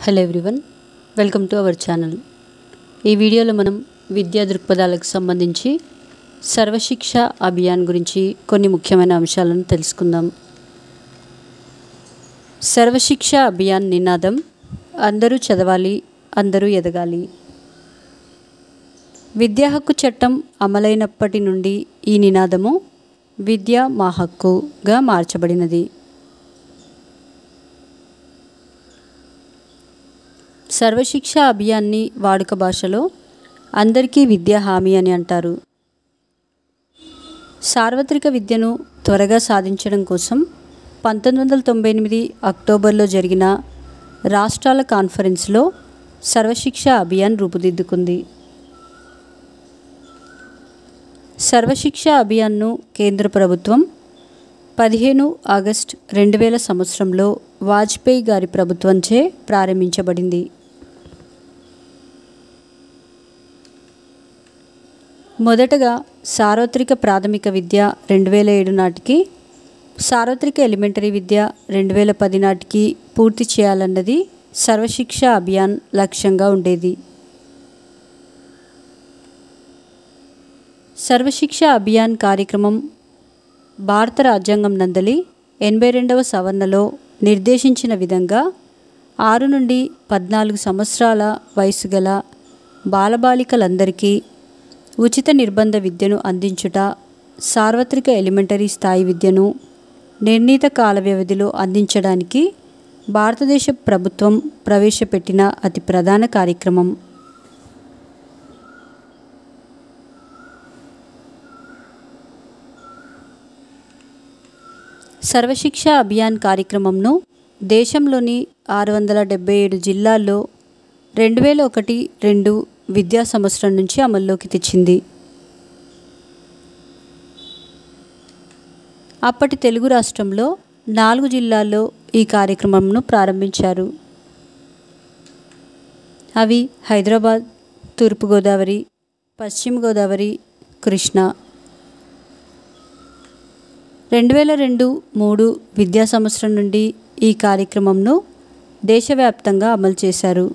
Hello everyone, welcome to our channel. ఈ వీడియోలో మనం విద్యా దృక్పథాలకు సంబంధించి సర్వశిక్ష అభియాన్ గురించి కొన్ని ముఖ్యమైన అంశాలను తెలుసుకుందాం. సర్వశిక్ష అభియాన్ నినాదం అందరూ చదవాలి, అందరూ ఎదగాలి. విద్యా హక్కు చట్టం అమలైనప్పటి నుండి ఈ నినాదము విద్య మా హక్కుగా మార్చబడినది. సర్వశిక్ష అభియాన్ని వాడుక భాషలో అందరికీ విద్యా హామీ అని అంటారు. సార్వత్రిక విద్యను త్వరగా సాధించడం కోసం 1998 అక్టోబర్లో జరిగిన రాష్ట్రాల కాన్ఫరెన్స్లో సర్వశిక్ష అభియాన్ రూపుదిద్దుకుంది. సర్వశిక్ష అభియాన్ను కేంద్ర ప్రభుత్వం 15 ఆగస్టు 2000 సంవత్సరంలో వాజ్పేయి గారి ప్రభుత్వంచే ప్రారంభించబడింది. మొదటగా సార్వత్రిక ప్రాథమిక విద్య 2007 నాటికి, సార్వత్రిక ఎలిమెంటరీ విద్య 2010 నాటికి పూర్తి చేయాలన్నది సర్వశిక్ష అభియాన్ లక్ష్యంగా ఉండేది. సర్వశిక్ష అభియాన్ కార్యక్రమం భారత రాజ్యాంగం నందలి 82వ సవరణలో నిర్దేశించిన విధంగా 6 నుండి 14 సంవత్సరాల వయసు గల బాలబాలికలందరికీ ఉచిత నిర్బంధ విద్యను అందించుట, సార్వత్రిక ఎలిమెంటరీ స్థాయి విద్యను నిర్ణీత కాల వ్యవధిలో అందించడానికి భారతదేశ ప్రభుత్వం ప్రవేశపెట్టిన అతి ప్రధాన కార్యక్రమం. సర్వశిక్ష అభియాన్ కార్యక్రమంను దేశంలోని 677 జిల్లాల్లో 2001-2 విద్యా సంవత్సరం నుంచి అమల్లోకి తెచ్చింది. అప్పటి తెలుగు రాష్ట్రంలో 4 జిల్లాల్లో ఈ కార్యక్రమంను ప్రారంభించారు. అవి హైదరాబాద్, తూర్పుగోదావరి, పశ్చిమ గోదావరి, కృష్ణా. 2002-3 విద్యా సంవత్సరం నుండి ఈ కార్యక్రమంను దేశవ్యాప్తంగా అమలు చేశారు.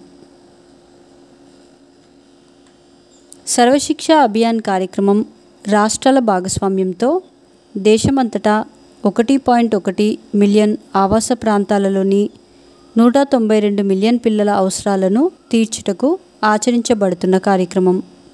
సర్వశిక్ష అభియాన్ కార్యక్రమం రాష్ట్రాల భాగస్వామ్యంతో దేశమంతటా 1.1 మిలియన్ ఆవాస ప్రాంతాలలోని 192 మిలియన్ పిల్లల అవసరాలను తీర్చుటకు ఆచరించబడుతున్న కార్యక్రమం.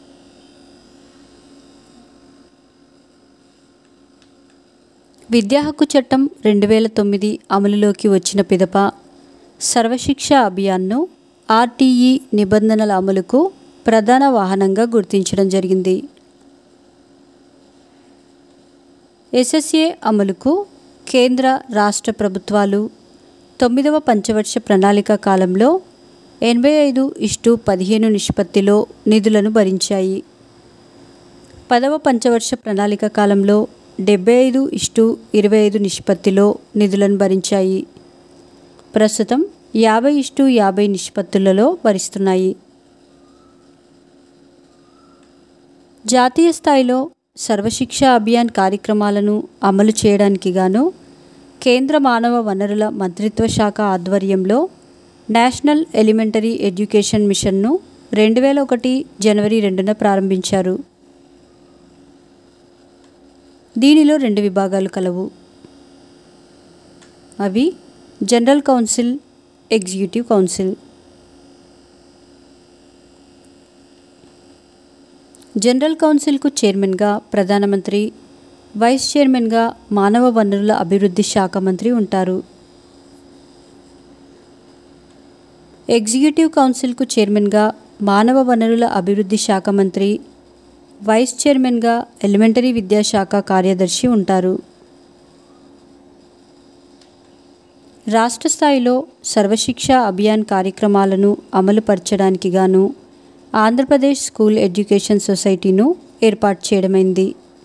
విద్యా హక్కు చట్టం 2009 అమలులోకి వచ్చిన పిదప సర్వశిక్ష అభియాన్ను ఆర్టీఈ నిబంధనల అమలుకు ప్రధాన వాహనంగా గుర్తించడం జరిగింది. ఎస్ఎస్ఏ అమలుకు కేంద్ర రాష్ట్ర ప్రభుత్వాలు 9వ పంచవర్ష ప్రణాళిక కాలంలో 85:15 నిష్పత్తిలో నిధులను భరించాయి. 10వ పంచవర్ష ప్రణాళిక కాలంలో 75:25 నిష్పత్తిలో నిధులను భరించాయి. ప్రస్తుతం 50:50 నిష్పత్తులలో భరిస్తున్నాయి. జాతీయ స్థాయిలో సర్వశిక్ష అభియాన్ కార్యక్రమాలను అమలు చేయడానికి గాను కేంద్ర మానవ వనరుల మంత్రిత్వ శాఖ ఆధ్వర్యంలో నేషనల్ ఎలిమెంటరీ ఎడ్యుకేషన్ మిషన్ను 2001 జనవరి 2న ప్రారంభించారు. దీనిలో 2 విభాగాలు కలవు. అవి general council, executive council. General కౌన్సిల్కు చైర్మన్గా ప్రధానమంత్రి, వైస్ చైర్మన్గా మానవ వనరుల అభివృద్ధి శాఖ మంత్రి ఉంటారు. ఎగ్జిక్యూటివ్ కౌన్సిల్కు చైర్మన్గా మానవ వనరుల అభివృద్ధి శాఖ మంత్రి, వైస్ చైర్మన్గా ఎలిమెంటరీ విద్యాశాఖ కార్యదర్శి ఉంటారు. రాష్ట్ర స్థాయిలో సర్వశిక్ష అభియాన్ కార్యక్రమాలను అమలుపరచడానికి గాను ఆంధ్రప్రదేశ్ స్కూల్ ఎడ్యుకేషన్ సొసైటీను ఏర్పాటు చేయడమైంది.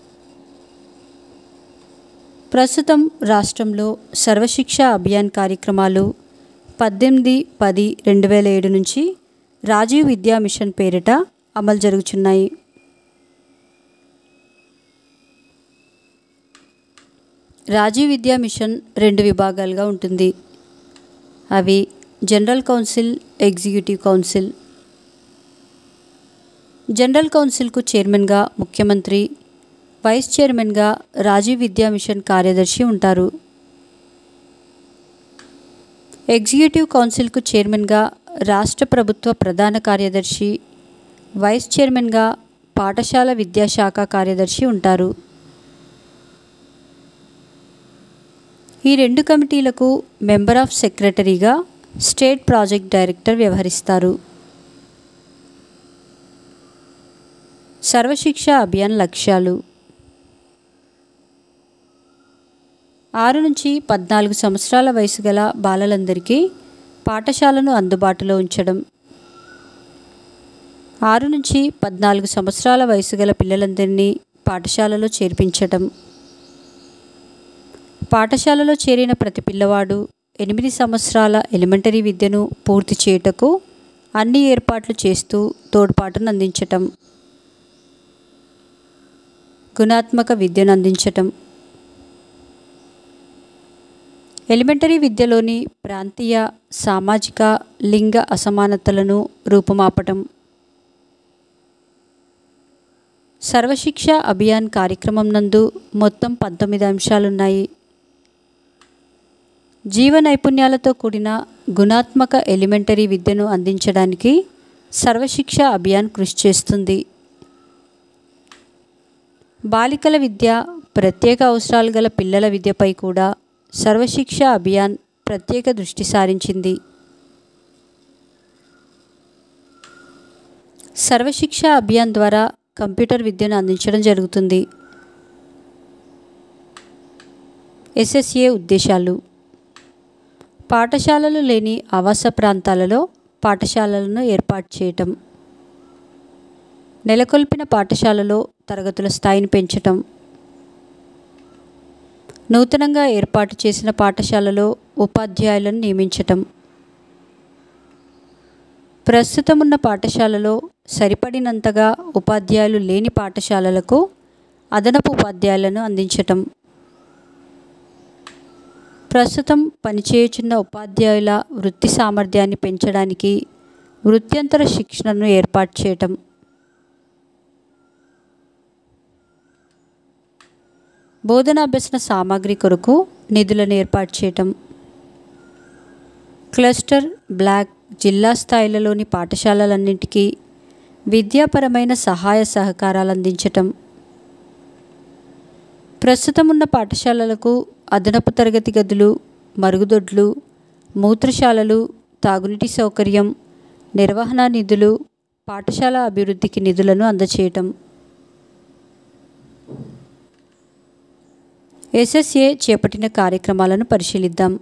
ప్రస్తుతం రాష్ట్రంలో సర్వశిక్ష అభియాన్ కార్యక్రమాలు 18-10-2007 నుంచి రాజీవ్ విద్యా మిషన్ పేరిట అమలు జరుగుచున్నాయి. రాజీవ్ విద్యా మిషన్ 2 విభాగాలుగా ఉంటుంది. అవి general council, executive council. General కౌన్సిల్కు చైర్మన్గా ముఖ్యమంత్రి, వైస్ చైర్మన్గా రాజీవ్ విద్యా మిషన్ కార్యదర్శి ఉంటారు. ఎగ్జిక్యూటివ్ కౌన్సిల్కు చైర్మన్గా రాష్ట్ర ప్రభుత్వ ప్రధాన కార్యదర్శి, వైస్ చైర్మన్గా పాఠశాల విద్యాశాఖ కార్యదర్శి ఉంటారు. ఈ రెండు కమిటీలకు మెంబర్ ఆఫ్ సెక్రటరీగా స్టేట్ ప్రాజెక్ట్ డైరెక్టర్ వ్యవహరిస్తారు. సర్వశిక్ష అభియాన్ లక్ష్యాలు: 6 నుంచి 14 సంవత్సరాల వయసు గల బాలలందరికీ పాఠశాలను అందుబాటులో ఉంచడం. 6 నుంచి 14 సంవత్సరాల వయసు గల పిల్లలందరినీ పాఠశాలలో చేర్పించటం. పాఠశాలలో చేరిన ప్రతి పిల్లవాడు 8 సంవత్సరాల ఎలిమెంటరీ విద్యను పూర్తి చేయుటకు అన్ని ఏర్పాట్లు చేస్తూ తోడ్పాటును అందించటం. గుణాత్మక విద్యను అందించటం. ఎలిమెంటరీ విద్యలోని ప్రాంతీయ, సామాజిక, లింగ అసమానతలను రూపుమాపటం. సర్వశిక్ష అభియాన్ కార్యక్రమం నందు మొత్తం 19 అంశాలున్నాయి. జీవ నైపుణ్యాలతో కూడిన గుణాత్మక ఎలిమెంటరీ విద్యను అందించడానికి సర్వశిక్ష అభియాన్ కృషి చేస్తుంది. బాలికల విద్య, ప్రత్యేక అవసరాలు గల పిల్లల విద్యపై కూడా సర్వశిక్ష అభియాన్ ప్రత్యేక దృష్టి సారించింది. సర్వశిక్ష అభియాన్ ద్వారా కంప్యూటర్ విద్యను అందించడం జరుగుతుంది. SSA ఉద్దేశాలు: పాఠశాలలు లేని ఆవాస ప్రాంతాలలో పాఠశాలలను ఏర్పాటు చేయటం. నెలకొల్పిన పాఠశాలలో తరగతుల స్థాయిని పెంచటం. నూతనంగా ఏర్పాటు చేసిన పాఠశాలలో ఉపాధ్యాయులను నియమించటం. ప్రస్తుతం ఉన్న పాఠశాలలో సరిపడినంతగా ఉపాధ్యాయులు లేని పాఠశాలలకు అదనపు ఉపాధ్యాయులను అందించటం. ప్రస్తుతం పనిచేయుచున్న ఉపాధ్యాయుల వృత్తి సామర్థ్యాన్ని పెంచడానికి వృత్యంతర శిక్షణను ఏర్పాటు చేయటం. బోధనాభ్యసన సామాగ్రి కొరకు నిధులను ఏర్పాటు చేయటం. క్లస్టర్, బ్లాక్, జిల్లా స్థాయిలలోని పాఠశాలలన్నింటికీ విద్యాపరమైన సహాయ సహకారాలు అందించటం. ప్రస్తుతం ఉన్న పాఠశాలలకు అదనపు తరగతి గదులు, మరుగుదొడ్లు, మూత్రశాలలు, తాగునీటి సౌకర్యం, నిర్వహణ నిధులు, పాఠశాల అభివృద్ధికి నిధులను అందచేయటం. SSA చేపట్టిన కార్యక్రమాలను పరిశీలిద్దాం.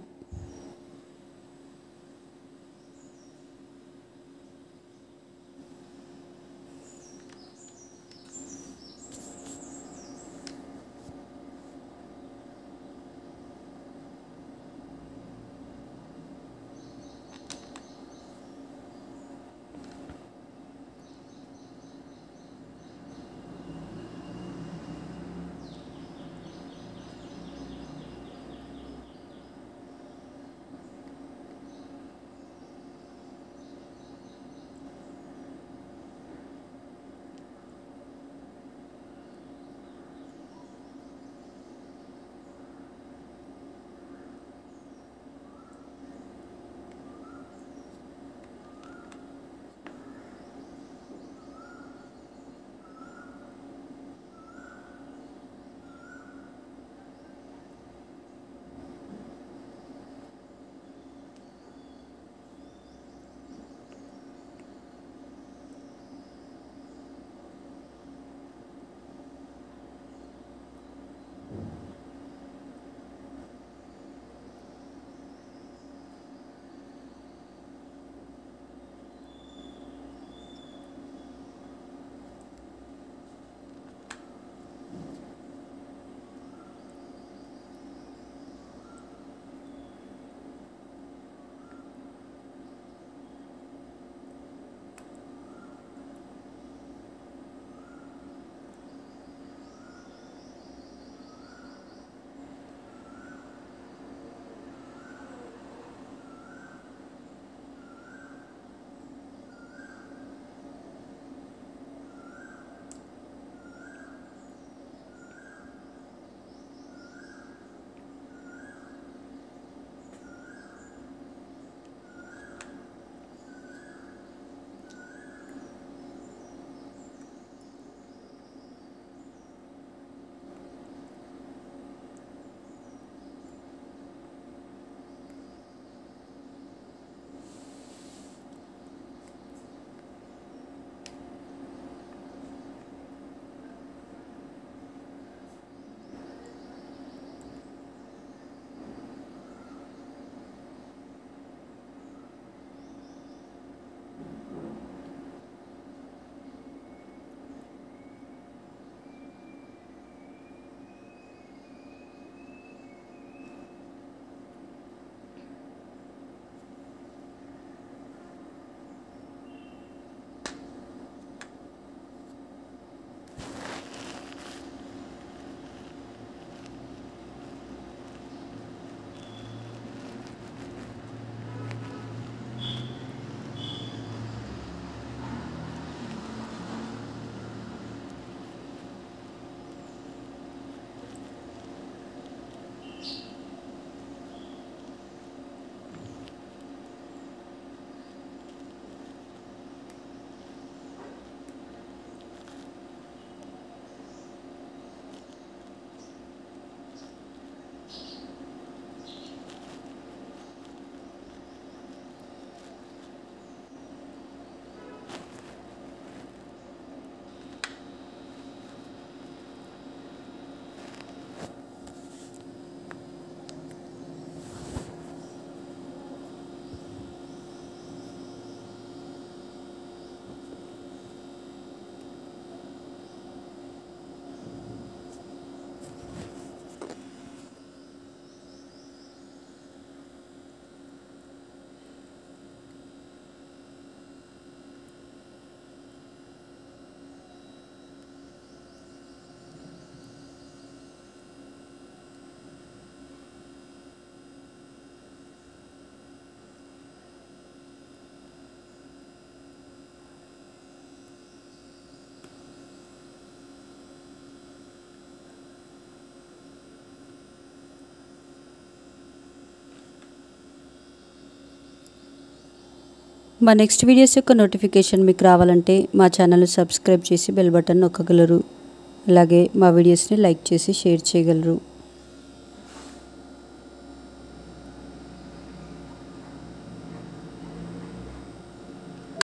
మా నెక్స్ట్ వీడియోస్ యొక్క నోటిఫికేషన్ మీకు రావాలంటే మా ఛానల్ని సబ్స్క్రైబ్ చేసి బెల్ బటన్ నొక్కగలరు. అలాగే మా వీడియోస్ని లైక్ చేసి షేర్ చేయగలరు.